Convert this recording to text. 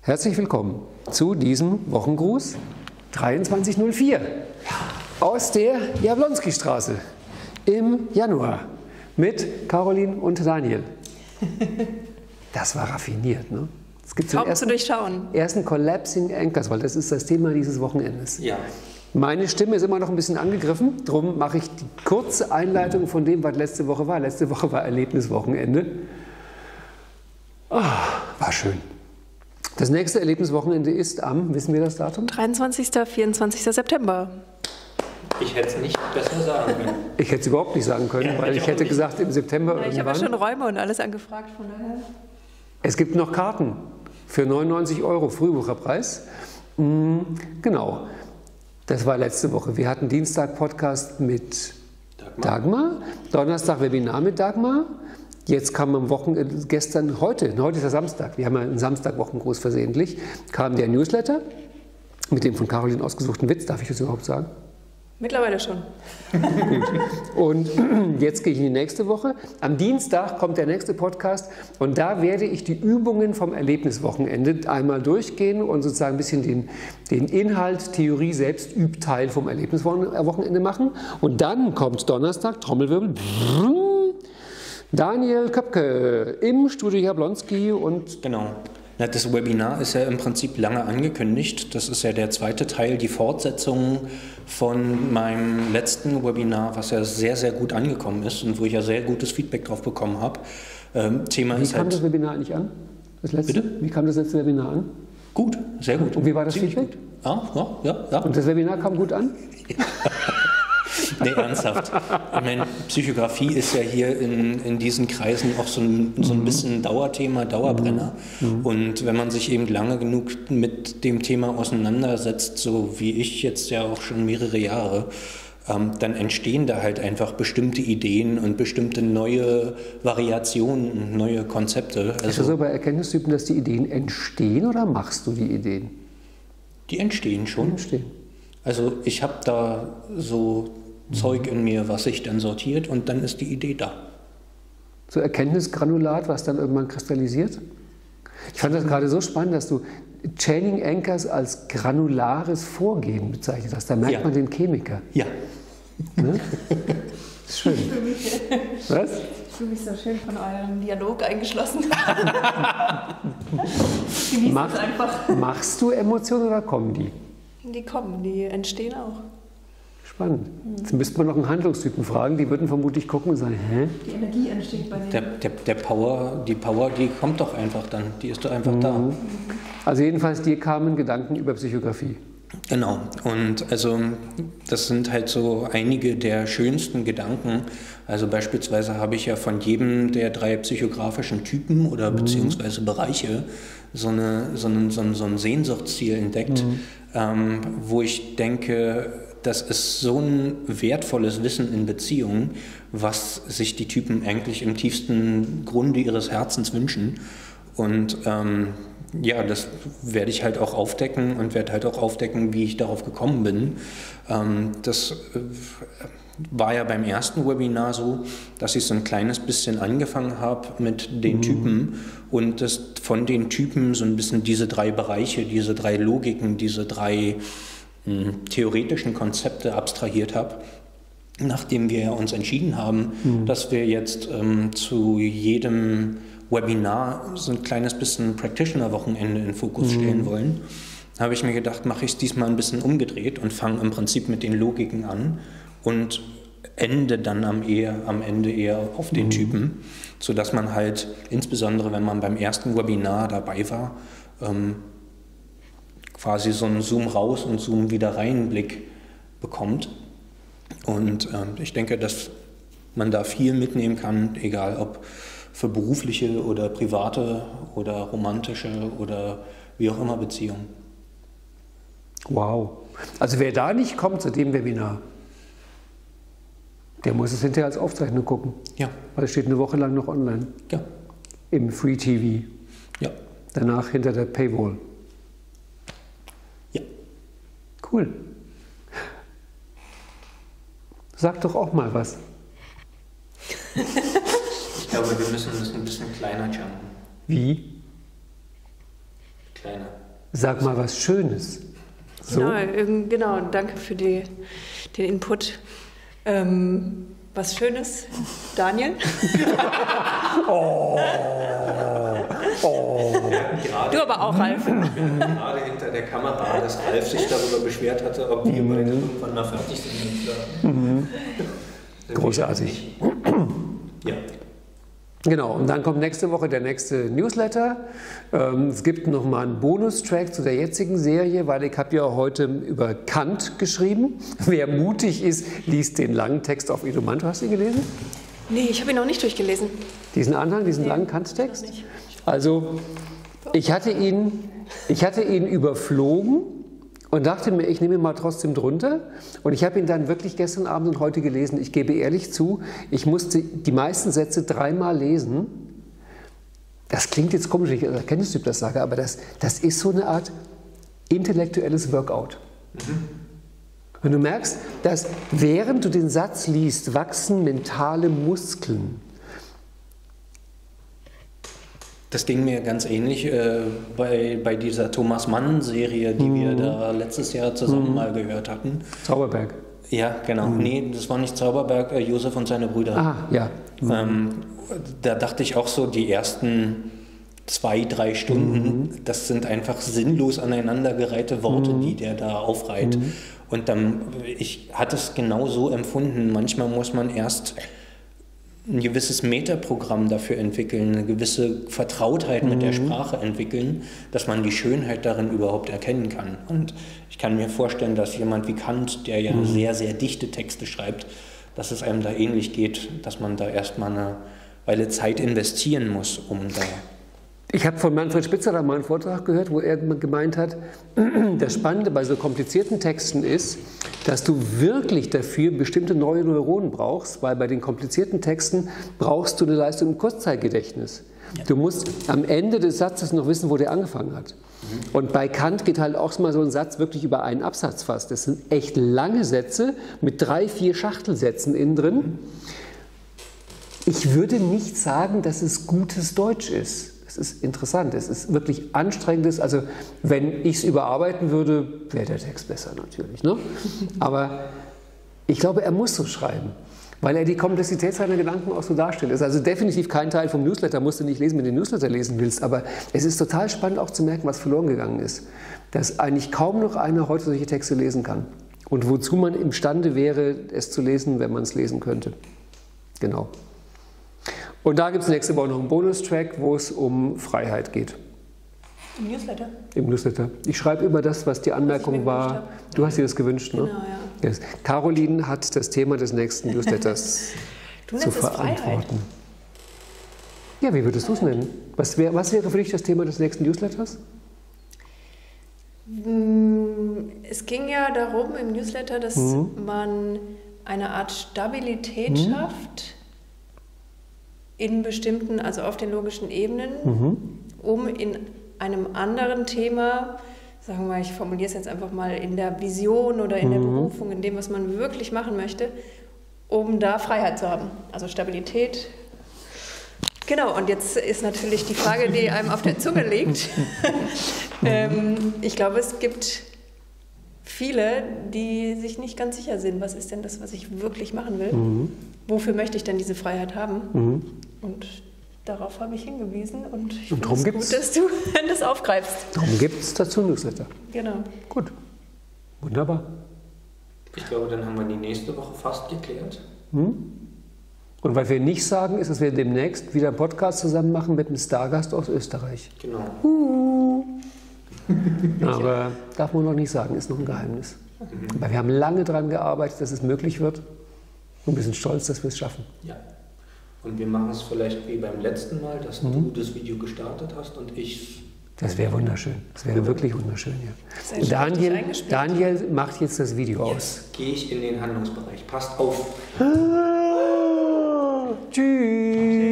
Herzlich willkommen zu diesem Wochengruß 2304 aus der Jablonski-Straße im Januar mit Caroline und Daniel. Das war raffiniert, ne? Es gibt kaum zu durchschauen. Ersten Collapsing Anchors, weil das ist das Thema dieses Wochenendes. Ja. Meine Stimme ist immer noch ein bisschen angegriffen, darum mache ich die kurze Einleitung von dem, was letzte Woche war. Letzte Woche war Erlebniswochenende. War schön. Das nächste Erlebniswochenende ist am, wissen wir das Datum? 23. 24. September. Ich hätte es nicht besser sagen können. Ich hätte es überhaupt nicht sagen können, weil ich hätte gesagt, im September irgendwann. Ich habe ja schon Räume und alles angefragt, von daher. Es gibt noch Karten für 99 € Frühbucherpreis. Genau, das war letzte Woche. Wir hatten Dienstag Podcast mit Dagmar, Donnerstag Webinar mit Dagmar. Jetzt kam am Wochenende, heute ist der Samstag, wir haben ja einen Samstag-Wochengruß versehentlich, kam der Newsletter mit dem von Caroline ausgesuchten Witz, darf ich das überhaupt sagen? Mittlerweile schon. Und jetzt gehe ich in die nächste Woche. Am Dienstag kommt der nächste Podcast und da werde ich die Übungen vom Erlebniswochenende einmal durchgehen und sozusagen ein bisschen den Inhalt, Theorie, Selbstübteil vom Erlebniswochenende machen. Und dann kommt Donnerstag, Trommelwirbel, Daniel Köpke im Studio Jablonski und... Genau. Das Webinar ist ja im Prinzip lange angekündigt. Das ist ja der zweite Teil, die Fortsetzung von meinem letzten Webinar, was ja sehr, sehr gut angekommen ist und wo ich ja sehr gutes Feedback drauf bekommen habe. Thema ist Wie kam das Webinar eigentlich an? Das letzte? Bitte? Wie kam das letzte Webinar an? Gut, sehr gut. Und wie war das Ziemlich Feedback? Gut. Ja. Und das Webinar kam gut an? Nee, ernsthaft. Ich meine, Psychografie ist ja hier in diesen Kreisen auch so ein bisschen Dauerthema, Dauerbrenner. Und wenn man sich eben lange genug mit dem Thema auseinandersetzt, so wie ich jetzt ja auch schon mehrere Jahre, dann entstehen da halt einfach bestimmte Ideen und bestimmte neue Variationen und neue Konzepte. Ist das so bei Erkenntnistypen, dass die Ideen entstehen oder machst du die Ideen? Die entstehen schon. Also ich habe da so Zeug in mir, was sich dann sortiert und dann ist die Idee da. So Erkenntnisgranulat, was dann irgendwann kristallisiert? Ich fand das gerade so spannend, dass du Chaining Anchors als granulares Vorgehen bezeichnet hast. Da merkt man den Chemiker. Ja. Ne? Ist schön. Was? Ich fühle mich so schön von eurem Dialog eingeschlossen. Machst du Emotionen oder kommen die? Die kommen, die entstehen auch. Spannend. Jetzt müsste man noch einen Handlungstypen fragen, die würden vermutlich gucken und sagen, hä? Die Energie entsteht bei denen. Die Power, die kommt doch einfach dann, die ist doch einfach da. Also jedenfalls, dir kamen Gedanken über Psychografie. Genau, und also das sind halt so einige der schönsten Gedanken. Also beispielsweise habe ich ja von jedem der 3 psychografischen Typen oder beziehungsweise Bereiche so ein Sehnsuchtsziel entdeckt, wo ich denke, das ist so ein wertvolles Wissen in Beziehungen, was sich die Typen eigentlich im tiefsten Grunde ihres Herzens wünschen. Und das werde ich halt auch aufdecken und werde halt auch aufdecken, wie ich darauf gekommen bin. Das war ja beim ersten Webinar so, dass ich so ein kleines bisschen angefangen habe mit den Typen und das von den Typen so ein bisschen diese 3 Bereiche, diese 3 Logiken, diese 3 theoretischen Konzepte abstrahiert habe, nachdem wir uns entschieden haben, dass wir jetzt zu jedem Webinar so ein kleines bisschen Practitioner-Wochenende in den Fokus stellen wollen, habe ich mir gedacht, mache ich es diesmal ein bisschen umgedreht und fange im Prinzip mit den Logiken an und ende dann am Ende eher auf den Typen, sodass man halt, insbesondere wenn man beim ersten Webinar dabei war, quasi so einen Zoom raus und Zoom wieder rein Blick bekommt. Und ich denke, dass man da viel mitnehmen kann, egal ob für berufliche oder private oder romantische oder wie auch immer Beziehungen. Wow. Also wer da nicht kommt zu dem Webinar, der muss es hinterher als Aufzeichnung gucken. Ja. Weil es steht eine Woche lang noch online. Ja. Im Free TV. Ja. Danach hinter der Paywall. Ja. Cool. Sag doch auch mal was. Ich glaube, wir müssen das ein bisschen kleiner jumpen. Wie? Kleiner. Sag mal was Schönes. So? Genau, danke für den Input. Was Schönes, Daniel. Du aber auch, Ralf. Gerade hinter der Kamera, dass Ralf sich darüber beschwert hatte, ob wir beide irgendwann mal fertig sind. Großartig. Ja. Genau, und dann kommt nächste Woche der nächste Newsletter. Es gibt nochmal einen Bonustrack zu der jetzigen Serie, weil ich habe ja heute über Kant geschrieben. Wer mutig ist, liest den langen Text auf Edumanto. Hast du ihn gelesen? Nee, ich habe ihn noch nicht durchgelesen. Diesen Anhang, diesen langen Kant-Text? Also, ich hatte ihn überflogen und dachte mir, ich nehme ihn mal trotzdem drunter. Und ich habe ihn dann wirklich gestern Abend und heute gelesen. Ich gebe ehrlich zu, ich musste die meisten Sätze 3-mal lesen. Das klingt jetzt komisch, wenn ich als Erkenntnistyp das sage, aber das ist so eine Art intellektuelles Workout. Und du merkst, dass während du den Satz liest, wachsen mentale Muskeln. Das ging mir ganz ähnlich bei dieser Thomas Mann-Serie, die wir da letztes Jahr zusammen mal gehört hatten. Zauberberg. Ja, genau. Nee, das war nicht Zauberberg, Josef und seine Brüder. Ah, ja. Da dachte ich auch so, die ersten 2-3 Stunden, das sind einfach sinnlos aneinandergereihte Worte, die der da aufreiht. Und dann, ich hatte es genau so empfunden. Manchmal muss man erst ein gewisses Metaprogramm dafür entwickeln, eine gewisse Vertrautheit mit der Sprache entwickeln, dass man die Schönheit darin überhaupt erkennen kann. Und ich kann mir vorstellen, dass jemand wie Kant, der ja sehr, sehr dichte Texte schreibt, dass es einem da ähnlich geht, dass man da erstmal eine Weile Zeit investieren muss, um da... Ich habe von Manfred Spitzer da mal einen Vortrag gehört, wo er gemeint hat, das Spannende bei so komplizierten Texten ist, dass du wirklich dafür bestimmte neue Neuronen brauchst, weil bei den komplizierten Texten brauchst du eine Leistung im Kurzzeitgedächtnis. Ja. Du musst am Ende des Satzes noch wissen, wo der angefangen hat. Und bei Kant geht halt auch mal so ein Satz wirklich über einen Absatz fast. Das sind echt lange Sätze mit 3-4 Schachtelsätzen innen drin. Ich würde nicht sagen, dass es gutes Deutsch ist. Es ist interessant, es ist wirklich anstrengendes. Also wenn ich es überarbeiten würde, wäre der Text besser natürlich. Ne? Aber ich glaube, er muss so schreiben, weil er die Komplexität seiner Gedanken auch so darstellt. Es ist also definitiv kein Teil vom Newsletter, musst du nicht lesen, wenn du den Newsletter lesen willst. Aber es ist total spannend auch zu merken, was verloren gegangen ist. Dass eigentlich kaum noch einer heute solche Texte lesen kann. Und wozu man imstande wäre, es zu lesen, wenn man es lesen könnte. Genau. Und da gibt es nächste Woche noch einen Bonustrack, wo es um Freiheit geht. Im Newsletter? Im Newsletter. Ich schreibe über das, was die Anmerkung war. Du hast dir das gewünscht, ne? Genau, ja. Yes. Caroline hat das Thema des nächsten Newsletters zu verantworten. Freiheit. Ja, wie würdest du es nennen? Was wäre für dich das Thema des nächsten Newsletters? Es ging ja darum im Newsletter, dass man eine Art Stabilität schafft in bestimmten, also auf den logischen Ebenen, um in einem anderen Thema, sagen wir mal, ich formuliere es jetzt einfach mal, in der Vision oder in der Berufung, in dem, was man wirklich machen möchte, um da Freiheit zu haben. Also Stabilität. Genau, und jetzt ist natürlich die Frage, die einem auf der Zunge liegt. Ich glaube, es gibt viele, die sich nicht ganz sicher sind, was ist denn das, was ich wirklich machen will? Wofür möchte ich denn diese Freiheit haben? Und darauf habe ich hingewiesen und ich finde es gut, dass du das aufgreifst. Darum gibt es dazu Newsletter. Genau. Gut, wunderbar. Ich glaube, dann haben wir die nächste Woche fast geklärt. Und was wir nicht sagen, ist, dass wir demnächst wieder einen Podcast zusammen machen mit einem Stargast aus Österreich. Genau. Aber darf man noch nicht sagen, ist noch ein Geheimnis. Aber wir haben lange daran gearbeitet, dass es möglich wird. Und wir sind stolz, dass wir es schaffen. Ja. Und wir machen es vielleicht wie beim letzten Mal, dass du das Video gestartet hast und ich... Das wäre wunderschön. Das wäre wirklich wunderschön, ja. Und Daniel macht jetzt das Video aus. Jetzt gehe ich in den Handlungsbereich. Passt auf. Tschüss.